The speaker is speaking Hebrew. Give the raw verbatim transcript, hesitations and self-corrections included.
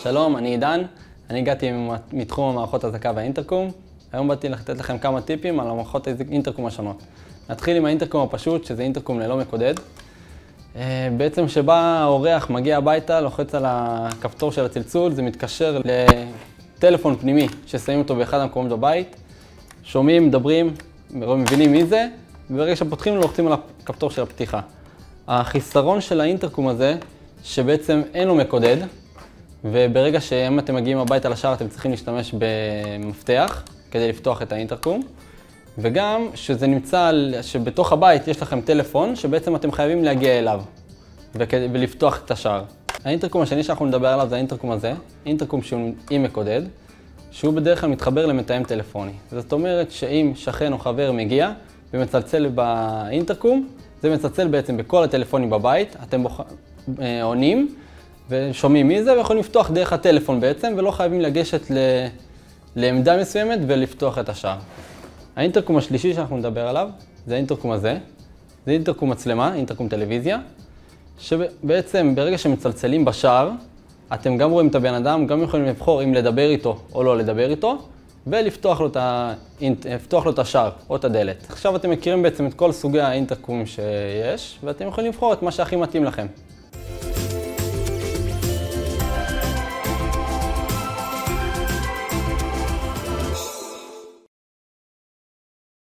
שלום, אני עידן. אני הגעתי מתחום המערכות הזעקה והאינטרקום. היום באתי לתת לכם כמה טיפים על המערכות האינטרקום השונות. נתחיל עם האינטרקום הפשוט, שזה אינטרקום ללא מקודד. בעצם כשבא האורח מגיע הביתה, לוחץ על הכפתור של הצלצול, זה מתקשר לטלפון פנימי ששמים אותו באחד המקומות בבית. שומעים, מדברים, מבינים מי זה, וברגע שפותחים לוחצים על הכפתור של הפתיחה. החיסרון של האינטרקום הזה, שבעצם אין לו מקודד, וברגע שאם אתם מגיעים הביתה לשער אתם צריכים להשתמש במפתח כדי לפתוח את האינטרקום, וגם שזה נמצא שבתוך הבית יש לכם טלפון שבעצם אתם חייבים להגיע אליו ולפתוח את השער. האינטרקום השני שאנחנו נדבר עליו זה האינטרקום הזה, אינטרקום שהוא עם מקודד, שהוא בדרך כלל מתחבר למתאם טלפוני. זאת אומרת שאם שכן או חבר מגיע ומצלצל באינטרקום, זה מצלצל בעצם בכל הטלפונים בבית, אתם בוח... עונים ושומעים מי זה ויכולים לפתוח דרך הטלפון בעצם, ולא חייבים לגשת ל... לעמדה מסוימת ולפתוח את השער. האינטרקום השלישי שאנחנו נדבר עליו זה האינטרקום הזה. זה אינטרקום מצלמה, אינטרקום טלוויזיה, שבעצם ברגע שמצלצלים בשער, אתם גם רואים את הבן אדם, גם יכולים לבחור אם לדבר איתו או לא לדבר איתו, ולפתוח לו את, ה... לפתוח לו את השער או את הדלת. עכשיו אתם מכירים בעצם את כל סוגי האינטרקומים שיש, ואתם יכולים לבחור את מה שהכי מתאים לכם.